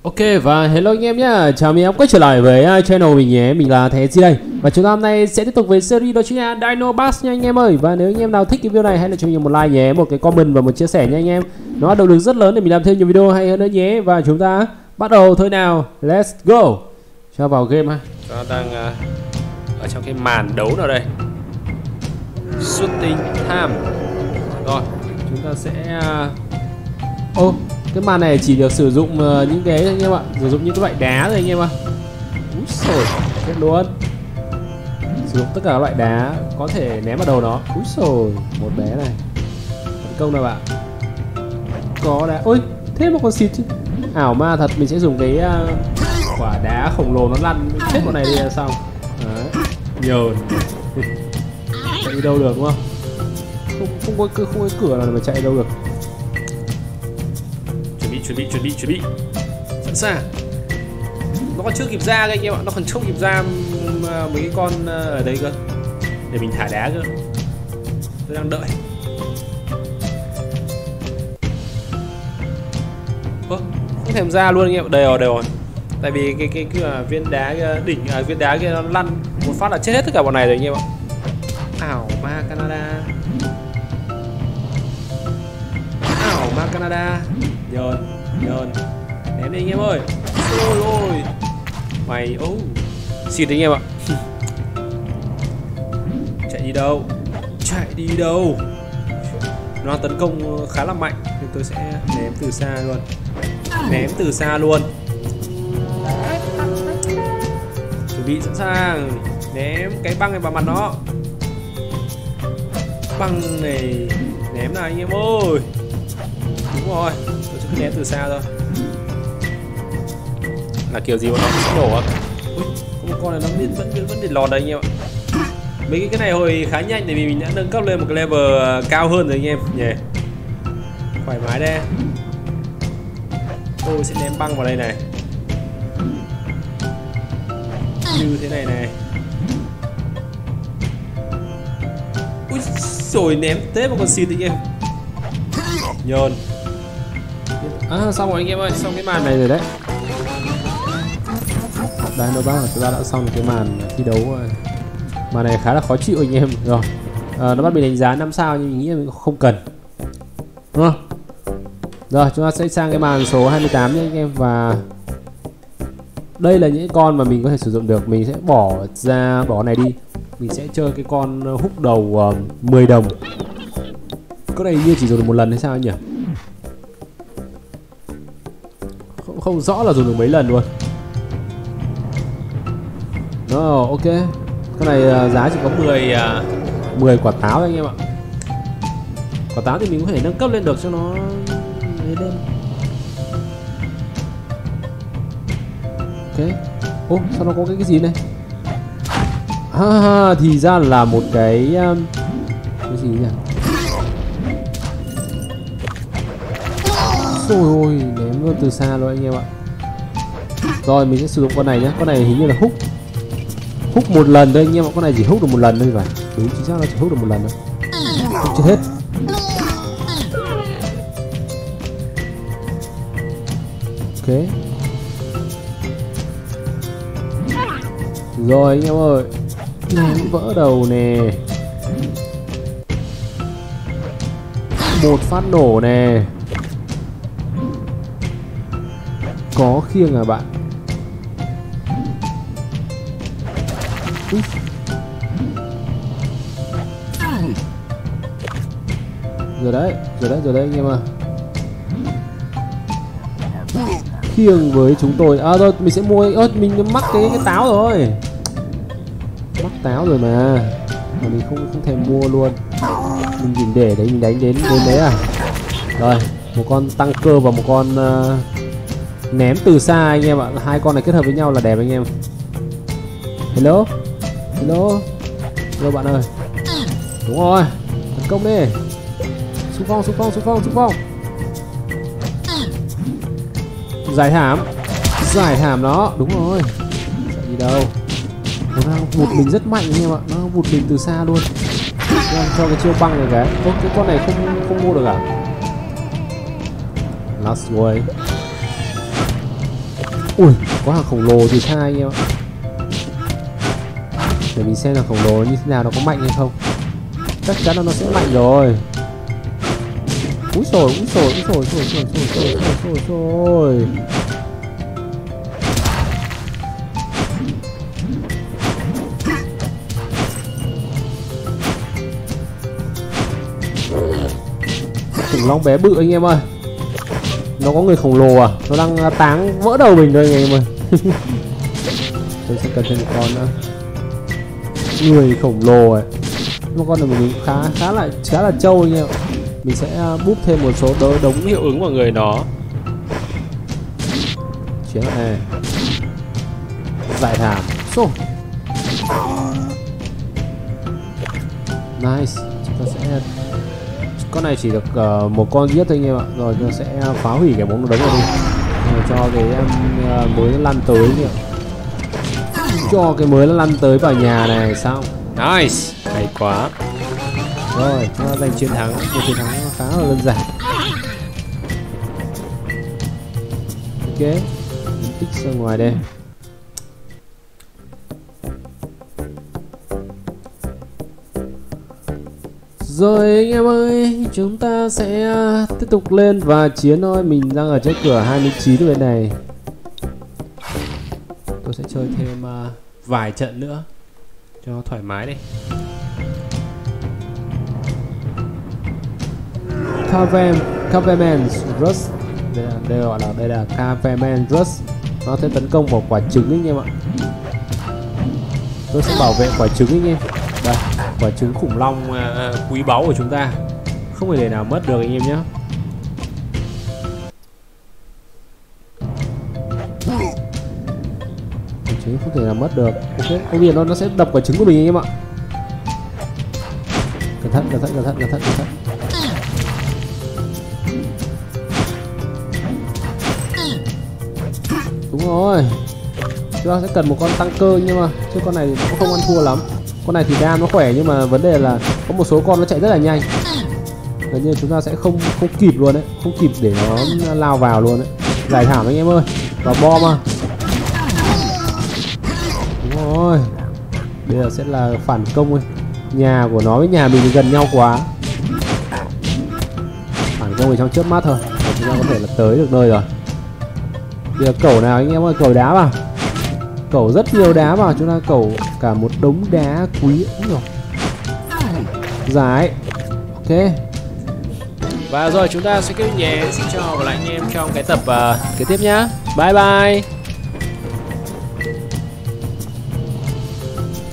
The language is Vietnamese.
Ok và hello anh em nhé, chào mừng em quay trở lại với channel mình nhé, mình là Thế Chi đây. Và chúng ta hôm nay sẽ tiếp tục với series đó chính là Dino Bus nha anh em ơi. Và nếu anh em nào thích cái video này hãy để cho mình một like nhé, một cái comment và một chia sẻ nha anh em. Nó là động lực rất lớn để mình làm thêm nhiều video hay hơn nữa nhé. Và chúng ta bắt đầu thôi nào, let's go. Cho vào game ha. Chúng ta đang ở trong cái màn đấu nào đây, shooting time. Rồi chúng ta sẽ cái màn này chỉ được sử dụng những cái anh em ạ, sử dụng những cái loại đá thôi anh em ạ. Úi xồi, chết luôn. Sử dụng tất cả các loại đá có thể ném vào đầu nó. Úi xồi, một bé này. Tấn công nào bạn. Có đá. Ôi, thế mà còn xịt chứ. Ảo ma thật, mình sẽ dùng cái quả đá khổng lồ nó lăn chết bọn này đi là xong. Đấy, nhờn. Chạy đi đâu được đúng không? Không có cửa nào mà chạy đâu được. Chuẩn bị sẵn sàng. Nó còn chưa kịp ra các anh em ạ, nó còn không kịp ra mấy cái con ở đây cơ để mình thả đá cơ. Tôi đang đợi. Không thèm ra luôn anh em ạ. Đây rồi. Tại vì cái viên đá đỉnh viên đá kia nó lăn một phát là chết hết tất cả bọn này rồi anh em ạ. Ảo ma Canada. Ảo ma Canada. Nhờn ném đi anh em ơi. Ôi mày xịt anh em ạ. Chạy đi đâu, nó tấn công khá là mạnh nên tôi sẽ ném từ xa luôn. Chuẩn bị sẵn sàng ném cái băng này vào mặt nó. Băng này ném nào anh em ơi. Đúng rồi, tôi sẽ ném từ xa thôi. Là kiểu gì mà nó sẽ nổ à? Ui, có một con này nó vẫn để lọt đấy anh em ạ. Mấy cái này hồi khá nhanh tại vì mình đã nâng cấp lên một cái level cao hơn rồi anh em nhỉ. Thoải mái đây. Tôi sẽ ném băng vào đây này. Như thế này này. Ui rồi ném thế mà còn xịt anh em. Nhờn. Xong rồi anh em ơi, xong cái màn này rồi đấy. Đây nó bác là chúng ta đã xong cái màn thi đấu rồi. Màn này khá là khó chịu anh em rồi. Nó bắt mình đánh giá 5 sao nhưng mình nghĩ là mình không cần. Đúng không? Rồi chúng ta sẽ sang cái màn số 28 nhé anh em. Và đây là những con mà mình có thể sử dụng được. Mình sẽ bỏ này đi. Mình sẽ chơi cái con húc đầu 10 đồng. Cái này như chỉ dùng được một lần hay sao anh nhỉ? Không rõ là dùng được mấy lần luôn. Ok. Cái này giá chỉ có 10 quả táo anh em ạ. Quả táo thì mình có thể nâng cấp lên được cho nó lên. Ok. Sao nó có cái gì này? Thì ra là một cái gì nhỉ? Ôi ném luôn từ xa luôn anh em ạ. Rồi mình sẽ sử dụng con này nhé. Con này hình như là húc một lần thôi anh em ạ. Con này chỉ húc được một lần thôi phải. Đúng chính xác là chỉ húc được một lần thôi. Không chết hết. Ok. Rồi anh em ơi. Ném vỡ đầu nè. Một phát nổ nè. Có khiêng à bạn. Rồi đấy anh em à. Khiêng với chúng tôi. Rồi mình sẽ mua. Mình mắc cái táo rồi. Mắc táo rồi mà mình không thèm mua luôn. Mình chỉ để đấy mình đánh đến đấy à. Rồi một con tăng cơ và một con ném từ xa anh em ạ. Hai con này kết hợp với nhau là đẹp anh em. Hello bạn ơi. Đúng rồi, tấn công đi. Xung phong. Giải thảm nó. Đúng rồi. Chạy đi đâu. Nó đang vụt mình rất mạnh anh em ạ. Nó vụt mình từ xa luôn. Cho cái chiêu băng này cái. Cái con này không mua được à? Last way. Ui, có hàng khổng lồ từ xa anh em ạ. Để mình xem là khổng lồ như thế nào, nó có mạnh hay không. Chắc chắn là nó sẽ mạnh rồi. Úi xồi, úi xồi, úi xồi, xồi, xồi, xồi, xồi, xồi, xồi. Khủng long bé bự anh em ơi. Nó có người khổng lồ à? Nó đang táng vỡ đầu mình rồi anh em ơi. Tôi sẽ cần thêm một con nữa. Người khổng lồ ấy. Một con này mình khá là trâu anh em. Mình sẽ búp thêm một số đống hiệu ứng vào người nó. Chiến này. Giải thảm. Xô. Nice. Chúng ta sẽ... Con này chỉ được một con giết thôi anh em ạ. Rồi nó sẽ phá hủy cái bóng đống này đi. Rồi cho cái mới nó lăn tới nhỉ. Cho cái mới nó lăn tới vào nhà này xong. Nice. Hay quá. Rồi chúng ta giành chiến thắng. Một chiến thắng khá là đơn giản. Ok. Mình tích ra ngoài đây. Rồi anh em ơi, chúng ta sẽ tiếp tục lên và chiến thôi. Mình đang ở trước cửa 29 bên này. Tôi sẽ chơi thêm vài trận nữa cho thoải mái đi. Caveman Rush. Đây là Caveman Rush. Nó sẽ tấn công vào quả trứng anh em ạ. Tôi sẽ bảo vệ quả trứng anh em. Đây, quả trứng khủng long quý báu của chúng ta. Không thể để nào mất được anh em nhé. Quả trứng không thể nào mất được. Ok, không biết nó sẽ đập quả trứng của mình anh em ạ. Cẩn thận. Đúng rồi. Chúng ta sẽ cần một con tăng cơ nhưng mà chứ con này cũng không ăn thua lắm. Con này thì đam nó khỏe nhưng mà vấn đề là có một số con nó chạy rất là nhanh. Gần như chúng ta sẽ không kịp luôn đấy, không kịp để nó lao vào luôn đấy. Giải thảm anh em ơi. Và bom à. Đúng rồi. Bây giờ sẽ là phản công ấy. Nhà của nó với nhà mình gần nhau quá. Phản công ở trong chớp mắt thôi. Và chúng ta có thể là tới được nơi rồi. Bây giờ cẩu nào anh em ơi, cẩu đá vào. Cẩu rất nhiều đá vào, chúng ta cẩu cả một đống đá quý rồi. Giải. Ok. Và rồi chúng ta sẽ kết thúc nhé. Xin chào và lại anh em trong cái tập kế tiếp nhá. Bye bye.